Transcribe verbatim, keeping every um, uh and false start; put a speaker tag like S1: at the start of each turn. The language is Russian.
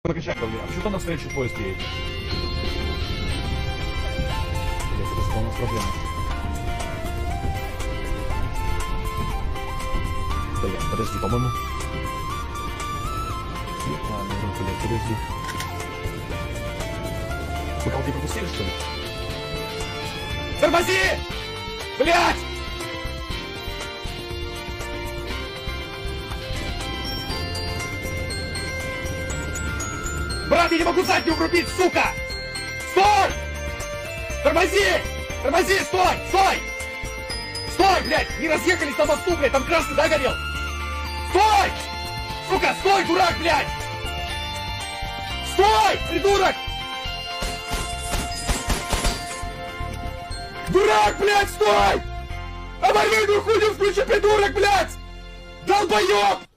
S1: Прокачать давление. А почему там навстречу поезд едет? Блять, это что у нас проблема? Блять, подожди, по-моему. Ладно, блять, подожди. Вы кого-то пропустили, что ли? Тормози! Блять! Брат, я не могу заднюю врубить, сука! Стой! Тормози! Тормози, стой! Стой! Стой, блядь! Не разъехались на мосту, блядь! Там красный, да, горел? Стой! Сука, стой, дурак, блядь! Стой, придурок! Дурак, блядь, стой! Аварийную хуйню включи, придурок, блядь! Долбоёб!